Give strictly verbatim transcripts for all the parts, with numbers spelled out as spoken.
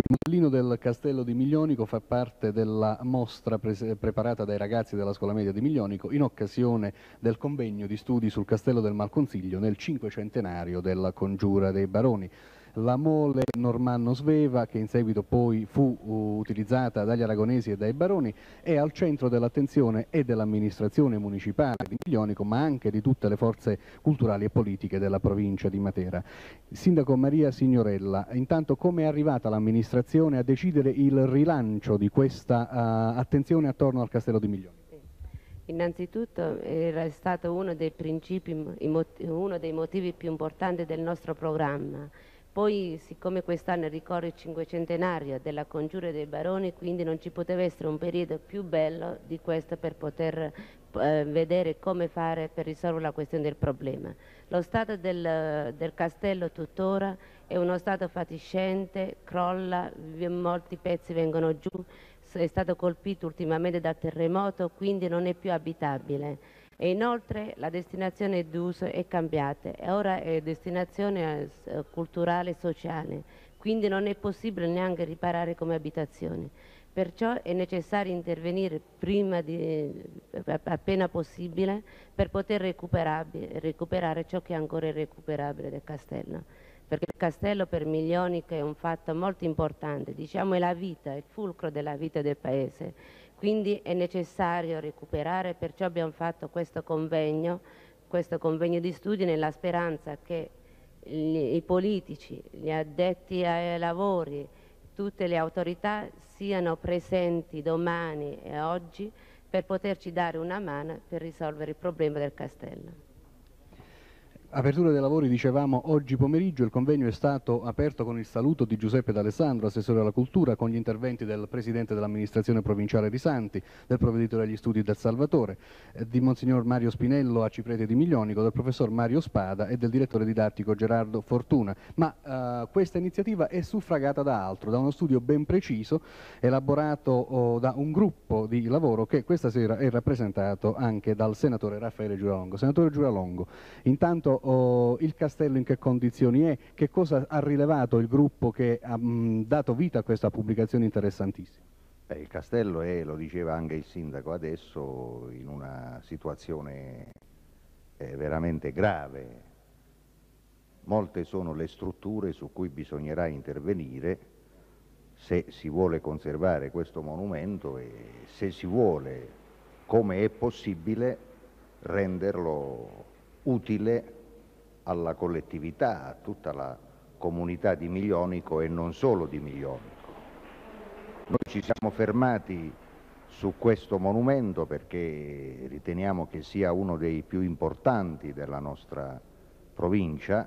Il modellino del Castello di Miglionico fa parte della mostra pre preparata dai ragazzi della Scuola Media di Miglionico in occasione del convegno di studi sul Castello del Malconsiglio nel cinquecentenario della Congiura dei Baroni. La mole normanno-sveva, che in seguito poi fu uh, utilizzata dagli aragonesi e dai baroni, è al centro dell'attenzione e dell'amministrazione municipale di Miglionico, ma anche di tutte le forze culturali e politiche della provincia di Matera. Sindaco Maria Signorella, intanto come è arrivata l'amministrazione a decidere il rilancio di questa uh, attenzione attorno al Castello di Miglionico? Innanzitutto era stato uno dei principi, uno dei motivi più importanti del nostro programma. Poi, siccome quest'anno ricorre il cinquecentenario della Congiura dei Baroni, quindi non ci poteva essere un periodo più bello di questo per poter eh, vedere come fare per risolvere la questione del problema. Lo stato del, del castello tuttora è uno stato fatiscente, crolla, molti pezzi vengono giù, è stato colpito ultimamente dal terremoto, quindi non è più abitabile. E inoltre la destinazione d'uso è cambiata e ora è destinazione eh, culturale e sociale, quindi non è possibile neanche riparare come abitazione. Perciò è necessario intervenire prima di, appena possibile per poter recuperare ciò che è ancora irrecuperabile del castello. Perché il castello per Miglionico è un fatto molto importante, diciamo è la vita, è il fulcro della vita del paese. Quindi è necessario recuperare, perciò abbiamo fatto questo convegno, questo convegno di studi nella speranza che gli, i politici, gli addetti ai lavori, tutte le autorità siano presenti domani e oggi per poterci dare una mano per risolvere il problema del castello. Apertura dei lavori, dicevamo, oggi pomeriggio. Il convegno è stato aperto con il saluto di Giuseppe D'Alessandro, assessore alla cultura, con gli interventi del presidente dell'amministrazione provinciale Risanti, del provveditore agli studi del Salvatore, eh, di Monsignor Mario Spinello, Aciprete di Miglionico, del professor Mario Spada e del direttore didattico Gerardo Fortuna. Ma eh, questa iniziativa è suffragata da altro, da uno studio ben preciso, elaborato oh, da un gruppo di lavoro che questa sera è rappresentato anche dal senatore Raffaele Giuralongo. Senatore Giuralongo, intanto Oh, il castello in che condizioni è? Che cosa ha rilevato il gruppo che ha mh, dato vita a questa pubblicazione interessantissima? Beh, il castello è, lo diceva anche il sindaco adesso, in una situazione eh, veramente grave. Molte sono le strutture su cui bisognerà intervenire se si vuole conservare questo monumento e se si vuole, come è possibile, renderlo utile alla collettività, a tutta la comunità di Miglionico e non solo di Miglionico. Noi ci siamo fermati su questo monumento perché riteniamo che sia uno dei più importanti della nostra provincia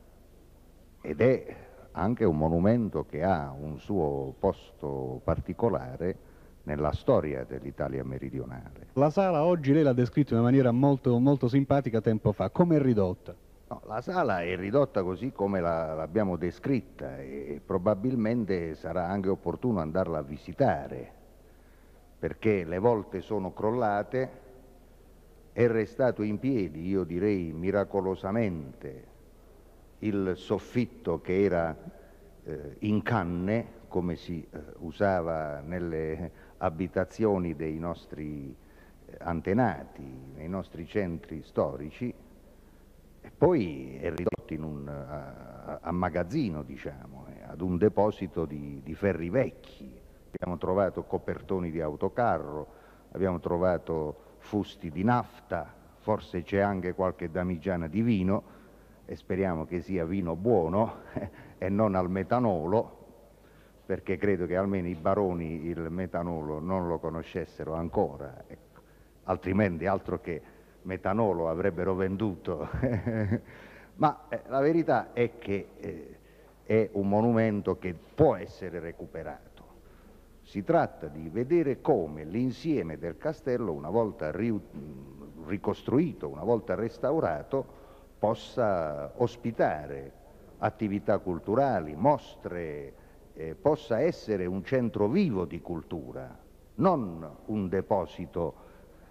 ed è anche un monumento che ha un suo posto particolare nella storia dell'Italia meridionale. La sala oggi lei l'ha descritta in una maniera molto, molto simpatica tempo fa. Come è ridotta? No, la sala è ridotta così come l'abbiamo la, descritta e probabilmente sarà anche opportuno andarla a visitare, perché le volte sono crollate, è restato in piedi, io direi miracolosamente, il soffitto che era eh, in canne, come si eh, usava nelle abitazioni dei nostri eh, antenati, nei nostri centri storici, e poi è ridotto in un a, a magazzino, diciamo, eh, ad un deposito di, di ferri vecchi. Abbiamo trovato copertoni di autocarro, abbiamo trovato fusti di nafta, forse c'è anche qualche damigiana di vino, e speriamo che sia vino buono eh, e non al metanolo, perché credo che almeno i baroni il metanolo non lo conoscessero ancora, ecco. Altrimenti altro che metanolo avrebbero venduto. Ma eh, la verità è che eh, è un monumento che può essere recuperato. Si tratta di vedere come l'insieme del castello, una volta ri ricostruito, una volta restaurato, possa ospitare attività culturali, mostre, eh, possa essere un centro vivo di cultura, non un deposito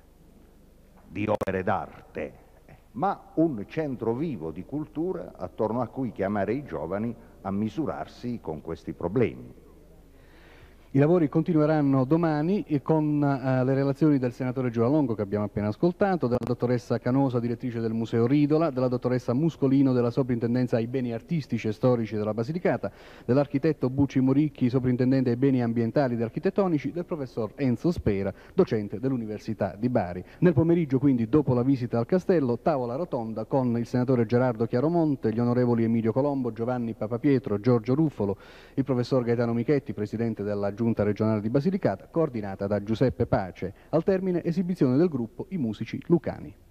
di opere d'arte, ma un centro vivo di cultura attorno a cui chiamare i giovani a misurarsi con questi problemi. I lavori continueranno domani e con uh, le relazioni del senatore Giuralongo che abbiamo appena ascoltato, della dottoressa Canosa, direttrice del Museo Ridola, della dottoressa Muscolino della Soprintendenza ai Beni Artistici e Storici della Basilicata, dell'architetto Bucci Moricchi, soprintendente ai Beni Ambientali ed Architettonici, del professor Enzo Spera, docente dell'Università di Bari. Nel pomeriggio, quindi, dopo la visita al castello, tavola rotonda con il senatore Gerardo Chiaromonte, gli onorevoli Emilio Colombo, Giovanni Papapietro, Giorgio Ruffolo, il professor Gaetano Michetti, presidente della Giunta regionale di Basilicata, coordinata da Giuseppe Pace. Al termine, esibizione del gruppo I Musici Lucani.